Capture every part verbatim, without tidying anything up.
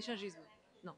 Échangisme. Non.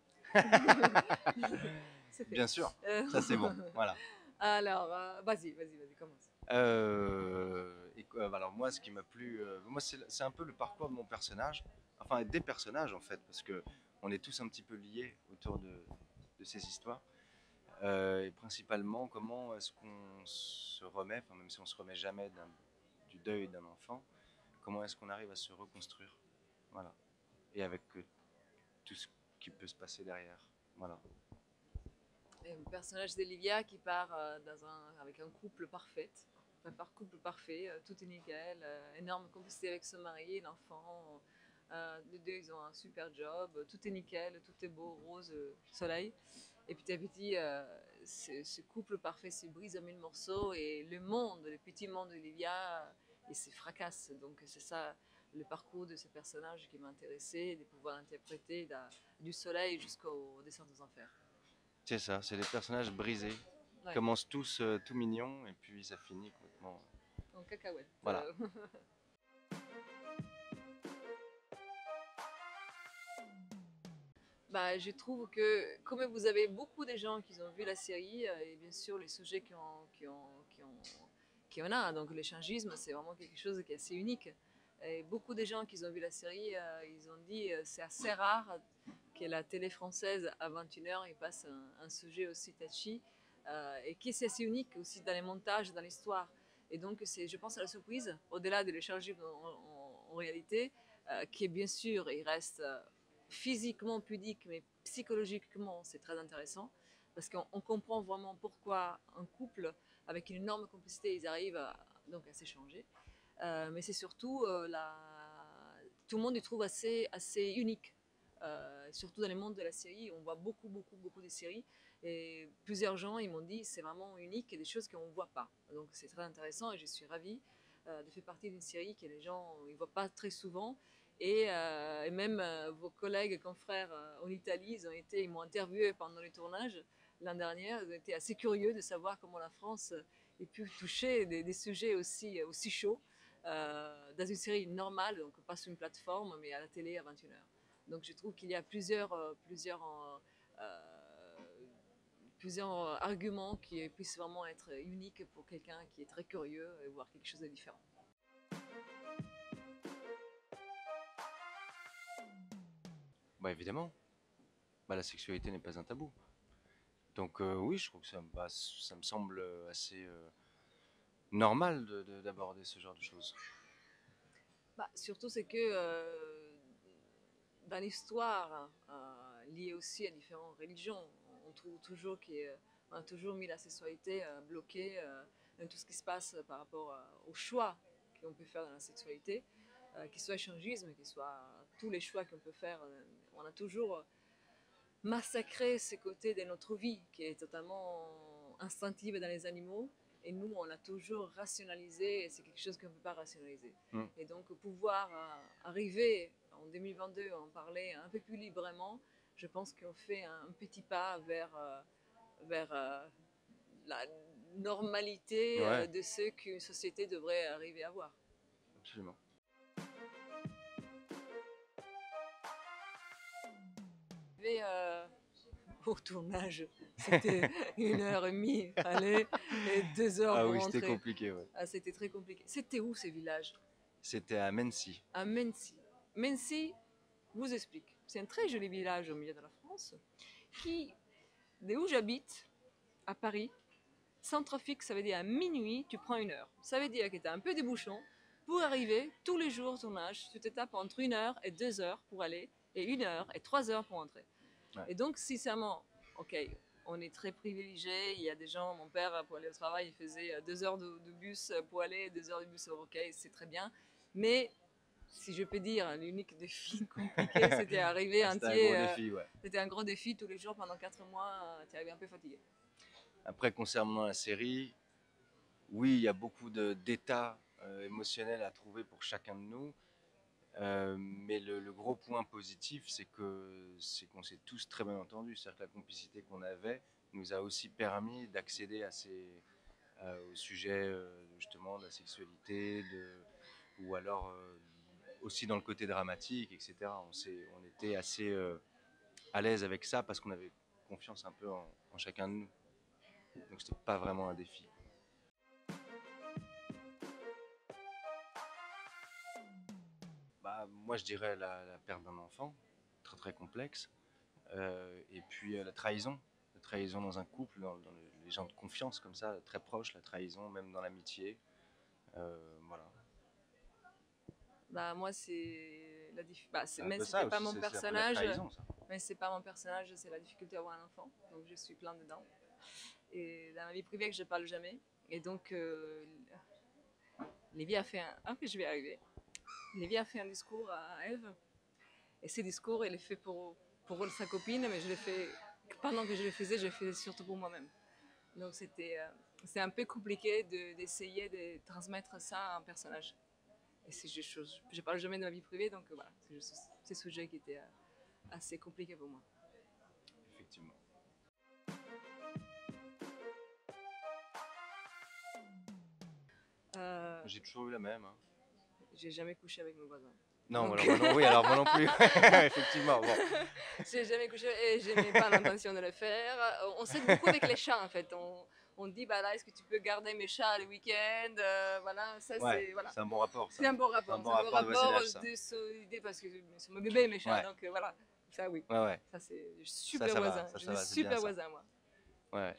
Bien sûr, Euh, ça c'est bon, voilà. Alors, euh, vas-y, vas-y, vas-y, commence. Euh, et, euh, alors moi, ce qui m'a plu, euh, moi c'est un peu le parcours de mon personnage, enfin des personnages en fait, parce que on est tous un petit peu liés autour de, de ces histoires. Euh, et principalement, comment est-ce qu'on se remet, enfin même si on se remet jamais du deuil d'un enfant, comment est-ce qu'on arrive à se reconstruire, voilà. Et avec euh, tout ce qui peut se passer derrière, voilà. Et le personnage d'Olivia qui part euh, dans un, avec un couple parfait, enfin par couple parfait, euh, tout est nickel, euh, énorme complicité avec son mari, l'enfant, euh, les deux ils ont un super job, tout est nickel, tout est beau, rose, euh, soleil. Et petit à petit, euh, ce, ce couple parfait se brise en mille morceaux et le monde, le petit monde d'Olivia, euh, il se fracasse. Donc c'est ça le parcours de ce personnage qui m'a intéressé, de pouvoir l'interpréter du soleil jusqu'au descente aux enfers. C'est ça, c'est des personnages brisés. Ils Ouais. commencent tous euh, tout mignons et puis ça finit complètement. En cacahuète. Voilà. Euh, bah, je trouve que, comme vous avez beaucoup de gens qui ont vu la série, euh, et bien sûr les sujets qui ont, qui ont, qui ont, qui en a, donc l'échangisme, c'est vraiment quelque chose qui est assez unique. Et beaucoup de gens qui ont vu la série, euh, ils ont dit euh, c'est assez rare que la télé française à vingt et une heures il passe un, un sujet aussi touchy euh, et qui est assez unique aussi dans les montages, dans l'histoire. Et donc c'est, je pense à la surprise, au-delà de l'échangisme en, en, en réalité, euh, qui est bien sûr, il reste euh, physiquement pudique, mais psychologiquement c'est très intéressant parce qu'on on comprend vraiment pourquoi un couple avec une énorme complicité ils arrivent à, donc à s'échanger. Euh, mais c'est surtout euh, la... tout le monde y trouve assez, assez unique. Euh, surtout dans le monde de la série, on voit beaucoup, beaucoup, beaucoup de séries. Et plusieurs gens, ils m'ont dit, c'est vraiment unique et des choses qu'on ne voit pas. Donc c'est très intéressant et je suis ravie euh, de faire partie d'une série que les gens ne voient pas très souvent. Et, euh, et même euh, vos collègues, confrères euh, en Italie, ils ont été, ils m'ont interviewé pendant les tournages l'année dernière. Ils ont été assez curieux de savoir comment la France ait pu toucher des, des sujets aussi, aussi chauds euh, dans une série normale, donc pas sur une plateforme, mais à la télé à vingt et une heures. Donc je trouve qu'il y a plusieurs, euh, plusieurs, euh, euh, plusieurs arguments qui puissent vraiment être uniques pour quelqu'un qui est très curieux et voir quelque chose de différent. Bah évidemment, bah, la sexualité n'est pas un tabou. Donc euh, oui, je trouve que ça, bah, ça me semble assez euh, normal d'aborder ce genre de choses. Bah, surtout c'est que euh, dans l'histoire euh, liée aussi à différentes religions, on trouve toujours qu'on a toujours mis la sexualité euh, bloquée euh, dans tout ce qui se passe par rapport euh, au choix qu'on peut faire dans la sexualité, euh, qu'il soit échangisme, qu'il soit tous les choix qu'on peut faire. Euh, on a toujours massacré ce côté de notre vie qui est totalement instinctive dans les animaux. Et nous, on l'a toujours rationalisé et c'est quelque chose qu'on ne peut pas rationaliser. Mm. Et donc, pouvoir euh, arriver en deux mille vingt-deux à en parler un peu plus librement, je pense qu'on fait un, un petit pas vers, euh, vers euh, la normalité euh, Ouais, de ce qu'une société devrait arriver à voir. absolument. Et, euh, au tournage, c'était une heure et demie aller et deux heures Ah pour oui, c'était rentrer. compliqué, ouais. Ah, c'était très compliqué. C'était où ces villages? C'était à Mency. À Mency. Mency, je vous explique. C'est un très joli village au milieu de la France qui, de où j'habite, à Paris, sans trafic, ça veut dire à minuit, tu prends une heure. Ça veut dire que tu as un peu des bouchons pour arriver tous les jours au tournage. Tu t'étapes entre une heure et deux heures pour aller et une heure et trois heures pour entrer. Ouais. Et donc, sincèrement, ok, on est très privilégié. Il y a des gens, mon père, pour aller au travail, il faisait deux heures de, de bus pour aller, deux heures de bus, ok, c'est très bien. Mais si je peux dire, l'unique défi compliqué, c'était arriver Ah, c'était un entier. gros Euh, défi, ouais. c'était un gros défi tous les jours pendant quatre mois. Tu arrivé un peu fatigué. Après, concernant la série, oui, il y a beaucoup d'états euh, émotionnels à trouver pour chacun de nous. Euh, mais le, le, gros point positif, c'est que c'est qu'on s'est tous très bien entendus. C'est-à-dire que la complicité qu'on avait nous a aussi permis d'accéder à ces, euh, au sujet euh, justement de la sexualité, de, ou alors euh, aussi dans le côté dramatique, et cetera. On, on était assez, euh, à l'aise avec ça parce qu'on avait confiance un peu en, en chacun de nous. Donc c'était pas vraiment un défi. Bah, moi je dirais la, la perte d'un enfant, très très complexe. Euh, et puis euh, la trahison, la trahison dans un couple, dans, dans les, les gens de confiance comme ça, très proches, la trahison, même dans l'amitié. Euh, voilà. Bah, moi, c'est la diff... bah, c'est- C'est un mais peu ça c'était pas aussi, mon c'est c'est un peu la personnage. trahison ça. Mais c'est pas mon personnage, c'est la difficulté à avoir un enfant. Donc je suis plein dedans. Et dans ma vie privée, que je parle jamais. Et donc, euh, Lévi a fait un. Ah, oui, je vais y arriver. Lévi a fait un discours à Eve. Et ce discours, il est fait pour, pour sa copine, mais je l'ai fait. Pendant que je le faisais, je le faisais surtout pour moi-même. Donc c'était euh, c'est un peu compliqué de- d'essayer de transmettre ça à un personnage. Et c'est juste chose. Je parle jamais de ma vie privée, donc euh, voilà, c'est juste ce sujet qui était euh, assez compliqué pour moi. Effectivement. Euh, J'ai toujours eu la même. Hein. j'ai jamais couché avec mon voisin. Non, Donc, alors moi non, oui, alors moi non plus. Effectivement, bon. j'ai jamais couché et je n'ai pas l'intention de le faire. On s'aide beaucoup avec les chats en fait. On, on dit bah là, est-ce que tu peux garder mes chats le week-end? Euh, voilà, ça Ouais, c'est voilà. c'est un bon rapport ça. C'est un bon C'est un rapport. bon C'est un bon rapport de rapport voisinage ça. de solidarité parce que c'est mon bébé mes chats, Ouais, donc euh, voilà. Ça oui. ouais, ouais. Ça c'est Ça, super ça va, voisin. ça, J'ai ça des va, c'est bien super ça. voisins moi. Ouais.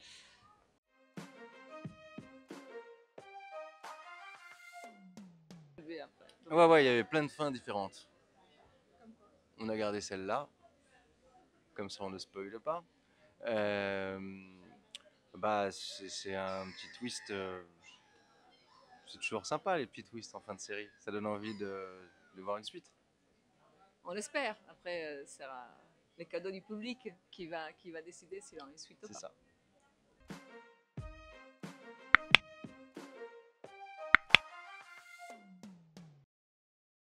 Après. Ouais, ouais, il y avait plein de fins différentes. On a gardé celle-là, comme ça on ne spoile pas. Euh, bah, c'est c'est un petit twist. euh, c'est toujours sympa les petits twists en fin de série. Ça donne envie de, de voir une suite. On l'espère. Après, euh, c'est euh, les cadeaux du public qui va, qui va décider s'il en a une suite ou C'est pas. ça.